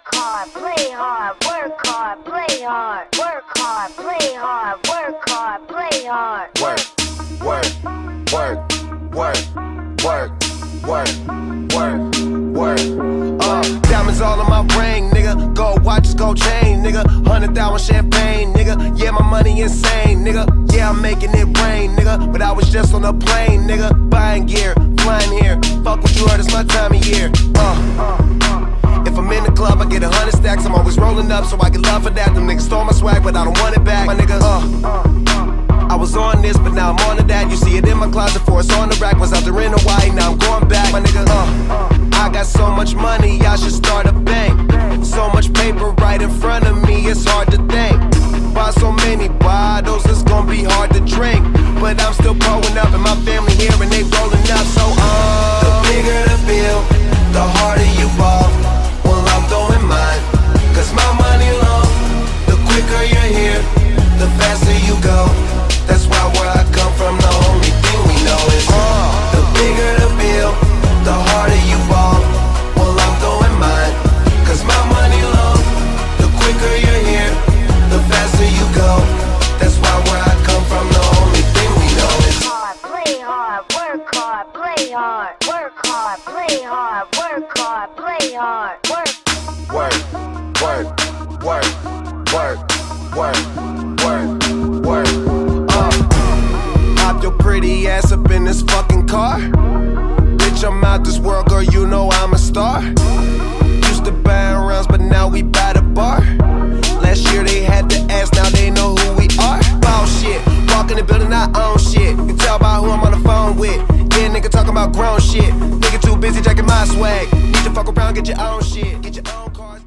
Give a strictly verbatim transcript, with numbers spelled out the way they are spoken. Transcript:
work hard, play hard, work hard, play hard, work hard, play hard, work hard, play hard. Work, work, work, work, work, work, work, work. Uh, diamonds all on my ring, nigga. Gold watches, gold chain, nigga. Hundred thousand champagne, nigga. Yeah, my money insane, nigga. Yeah, I'm making it rain, nigga. But I was just on a plane, nigga. Buying gear, flying here. Fuck what you heard, it's my time of year. Uh. If I'm in the club, I get a hundred stacks. I'm always rolling up, so I get love for that. Them niggas stole my swag, but I don't want it back. My nigga, uh, I was on this, but now I'm on to that. You see it in my closet, for it's on the rack. Was out there in Hawaii, now I'm going back. My nigga, uh, I got so much money, I should start a bank. So much paper right in front of me, it's hard to think. Buy so many bottles, it's gonna be hard to drink. But I'm still pulling up, and my family here, and they rolling up. So, uh, the bigger the bill, the harder you ball. Well, I'm throwing mine, cause my money long. The quicker you're here, the faster you go. That's why where I come from, the only thing we know is uh, the bigger the bill, the harder you ball. Well, I'm throwing mine, cause my money long. The quicker you're here, the faster you go. That's why where I come from, the only thing we know is hard, play hard, work hard, play hard, work hard, play hard, work hard, play hard, work. Work, work, work, work, work, work, work. Uh, pop your pretty ass up in this fucking car. Bitch, I'm out this world, girl, you know I'm a star. Used to buy rounds, but now we buy the bar. Last year they had to ask, now they know who we are. Ball shit, walk in the building, I own shit. You can tell by who I'm on the phone with. Yeah, nigga talking about grown shit. Nigga too busy jacking my swag. Need to fuck around, get your own shit. Get your own cars.